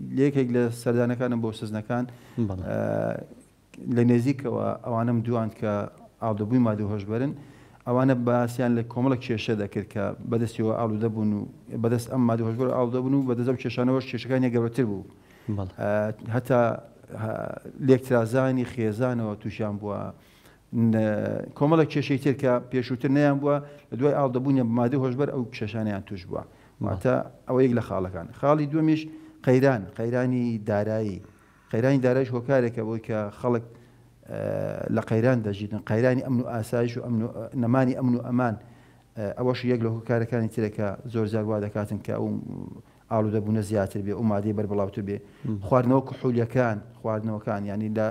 یەکێک لە سەردانەکانم بۆ سزنەکان لە نێزیکەوە ئەوانم دوان کە ئاڵودەبووی مادە هۆشبەرن ئەوانە باسییان لە کۆمەڵک کێشە دەکرد کە بەدەستیەوە ئاڵودە بوون و بەدەست ئەم مادە هۆشبەر ئاڵودە بوون و بەدەست کێشانەوەش کێشەکانی گەورەتر بوو هەتا لێکترازانی خێزانەوە تووشیان بووە کۆمەڵک کێشەی تر کە پێشووتر نەیان بووە لە دوای ئاڵودەبوونی مادە هۆشبەر ئەو کێشانیان توش بووە واتە ئەوە یەک لە خاڵەکان خاڵی دووەمیش قەیرانی دارایش هۆکارێکە بۆی کە خەڵک لە قەیران دەژیتن قەیرانی ئەمن و ئاسایش و نەمانی ئەمن و ئەمان ئەوەش یەک لە هۆکارەکانی ترێکە زۆر جار وا دەکاتن کە ئەو ئاڵودەبوونە زیاتر بێ و مادەی بەربڵاوتر بێ خواردنەوە کحولیەکان خواردنەوەکان ینی لە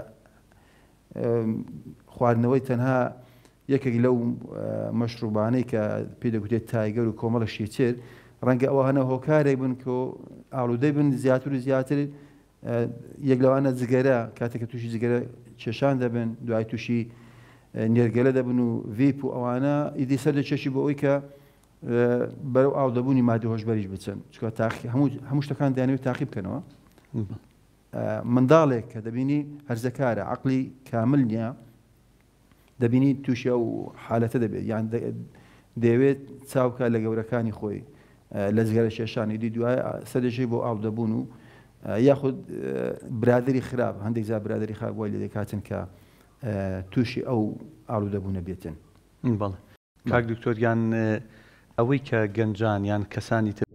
خواردنەوەی تەنها یەکێک لەو مەشروبانەی کە پێی دەگوتێت تایگەر و کۆمەڵشی تر ڕەنگە ئەوە هەنە هۆکارێک بن کە ئاڵودەی بن زیاتر و زیاتر یەک لەوانە جگەرە کاتێککە تووشی جگەرە کێشان دەبن دوای تووشی نێرگەلە دەبن و ڤیپ و ئەوانە ئیدی سەر دەچێشی بۆ ئەوی کە بەرەو ئاڵودەبوونی مادە هۆشبەریش بچن چکە هەموو شتەکان دەیانەوێت تاقی بکەنەوە منداڵێک کە دەبینی هەرزەکارە عەقلی کامل نییە دەبینی تووشی ئەو حالەتە دەبێت یان دەیەوێت چاوکە لە گەورەکانی خۆی لە جگەرە کێشانی دی دوای سەرێکی بۆ ئاڵودەبوون و یاخود برادری خراپ هەندێک جار برادری خراپ وای لێ دەکاتن کە تووشی ئەو ئاڵودەبوونە بێتن بەڵێ کاک دکتۆر یان ئەوەی کە گەنجان یان کەسانی